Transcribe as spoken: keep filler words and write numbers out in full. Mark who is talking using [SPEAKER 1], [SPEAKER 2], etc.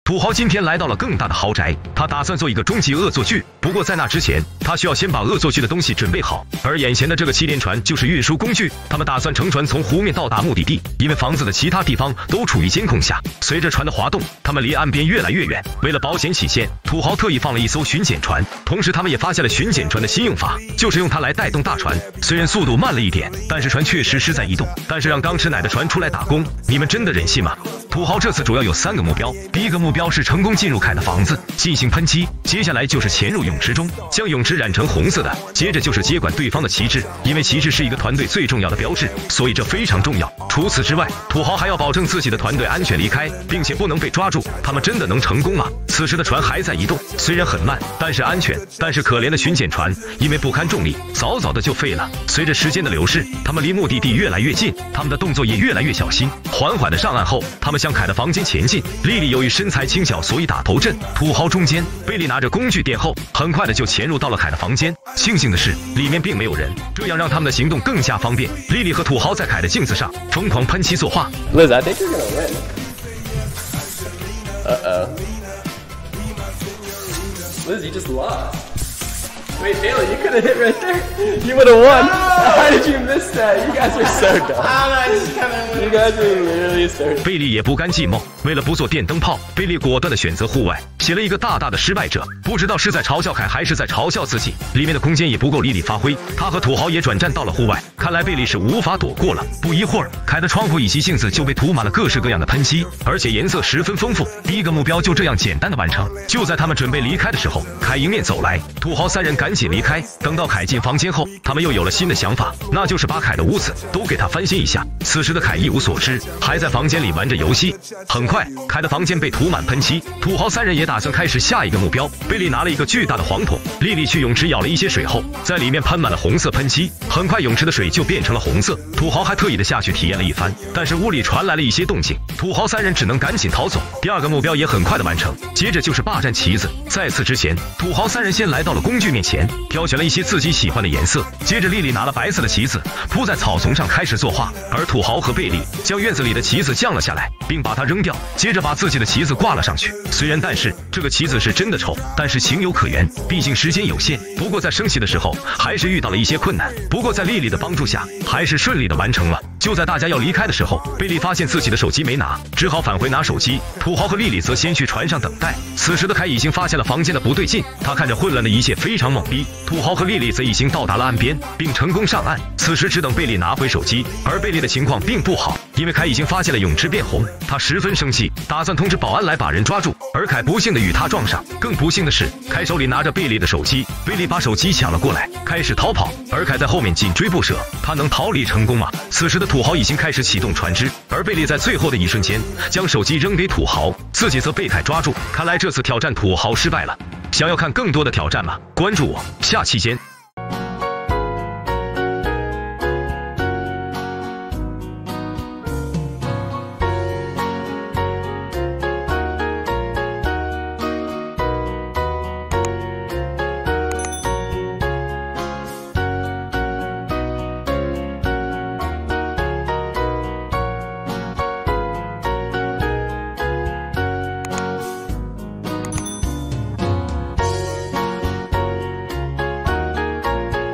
[SPEAKER 1] 土豪今天来到了更大的豪宅，他打算做一个终极恶作剧。不过在那之前，他需要先把恶作剧的东西准备好。而眼前的这个气垫船就是运输工具，他们打算乘船从湖面到达目的地。因为房子的其他地方都处于监控下，随着船的滑动，他们离岸边越来越远。为了保险起见，土豪特意放了一艘巡检船，同时他们也发现了巡检船的新用法，就是用它来带动大船。虽然速度慢了一点，但是船确实是在移动。但是让刚吃奶的船出来打工，你们真的忍心吗？土豪这次主要有三个目标，第一个目标是成功进入凯的房子进行喷漆，接下来就是潜入泳池中将泳池染成红色的，接着就是接管对方的旗帜，因为旗帜是一个团队最重要的标志，所以这非常重要。除此之外，土豪还要保证自己的团队安全离开，并且不能被抓住。他们真的能成功吗？此时的船还在移动，虽然很慢，但是安全。但是可怜的巡检船因为不堪重力，早早的就废了。随着时间的流逝，他们离目的地越来越近，他们的动作也越来越小心。缓缓的上岸后，他们向凯的房间前进。莉莉由于身材轻小，所以打头阵。土豪中间，贝利拿着工具垫后，很快的就潜入到了凯的房间。庆幸的是，里面并没有人，这样让他们的行动更加方便。莉莉和土豪在凯的镜子上疯狂喷漆作画。
[SPEAKER 2] Liz, I think you're gonna win. Uh oh. Liz, you just lost. Wait, Bailey, you could have hit right there. You would have won. How did you miss that? You guys are so dumb. You guys are literally so dumb.
[SPEAKER 1] 贝利也不甘寂寞，为了不做电灯泡，贝利果断的选择户外，写了一个大大的失败者。不知道是在嘲笑凯还是在嘲笑自己。里面的空间也不够莉莉发挥，他和土豪也转战到了户外。看来贝利是无法躲过了。不一会儿，凯的窗户以及镜子就被涂满了各式各样的喷漆，而且颜色十分丰富。第一个目标就这样简单的完成。就在他们准备离开的时候，凯迎面走来，土豪三人赶紧离开。等到凯进房间后，他们又有了新的想法，那就是把凯的屋子都给他翻新一下。此时的凯一无所知，还在房间里玩着游戏。很快，凯的房间被涂满喷漆，土豪三人也打算开始下一个目标。贝利拿了一个巨大的黄桶，莉莉去泳池舀了一些水后，在里面喷满了红色喷漆。很快，泳池的水就变成了红色。土豪还特意的下去体验了一番，但是屋里传来了一些动静，土豪三人只能赶紧逃走。第二个目标也很快的完成，接着就是霸占旗子。在此之前，土豪三人先来到了工具面前，挑选了一些自己喜欢的颜色。接着，莉莉拿了白色的旗子铺在草丛上开始作画，而土豪和贝利将院子里的旗子降了下来，并把它扔掉，接着把自己的旗子挂了上去。虽然但是这个旗子是真的丑，但是情有可原，毕竟时间有限。不过在升旗的时候还是遇到了一些困难，不过在莉莉的帮助下，还是顺利的完成了。就在大家要离开的时候，贝利发现自己的手机没拿，只好返回拿手机。土豪和莉莉则先去船上等待。此时的凯已经发现了房间的不对劲，他看着混乱的一切非常懵逼。土豪和莉莉则已经到达了岸边，并成功上岸。此时只等贝利拿回手机，而贝利的情况并不好，因为凯已经发现了泳池变红，他十分生气，打算通知保安来把人抓住。而凯不幸的与他撞上，更不幸的是，凯手里拿着贝利的手机，贝利把手机抢了过来，开始逃跑，而凯在后面紧追不舍。他能逃离成功吗？此时的土豪已经开始启动船只，而贝利在最后的一瞬间将手机扔给土豪，自己则被凯抓住。看来这次挑战土豪失败了。想要看更多的挑战吗？关注我，下期见。